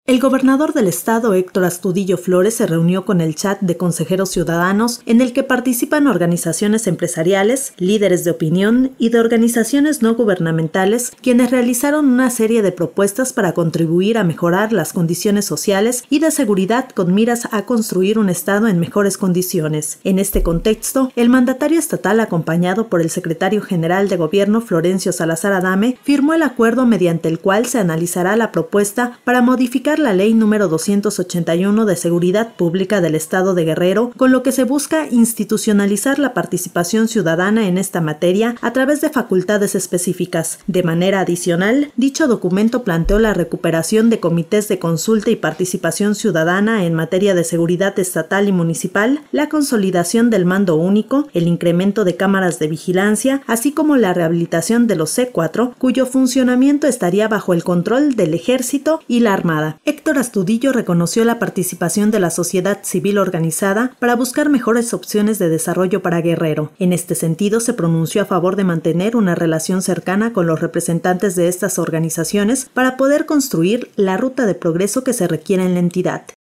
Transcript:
El gobernador del estado, Héctor Astudillo Flores, se reunió con el chat de consejeros ciudadanos en el que participan organizaciones empresariales, líderes de opinión y de organizaciones no gubernamentales, quienes realizaron una serie de propuestas para contribuir a mejorar las condiciones sociales y de seguridad con miras a construir un estado en mejores condiciones. En este contexto, el mandatario estatal, acompañado por el secretario general de Gobierno, Florencio Salazar Adame, firmó el acuerdo mediante el cual se analizará la propuesta para modificar la Ley número 281 de Seguridad Pública del Estado de Guerrero, con lo que se busca institucionalizar la participación ciudadana en esta materia a través de facultades específicas. De manera adicional, dicho documento planteó la recuperación de comités de consulta y participación ciudadana en materia de seguridad estatal y municipal, la consolidación del mando único, el incremento de cámaras de vigilancia, así como la rehabilitación de los C4, cuyo funcionamiento estaría bajo el control del Ejército y la Armada. Héctor Astudillo reconoció la participación de la sociedad civil organizada para buscar mejores opciones de desarrollo para Guerrero. En este sentido, se pronunció a favor de mantener una relación cercana con los representantes de estas organizaciones para poder construir la ruta de progreso que se requiere en la entidad.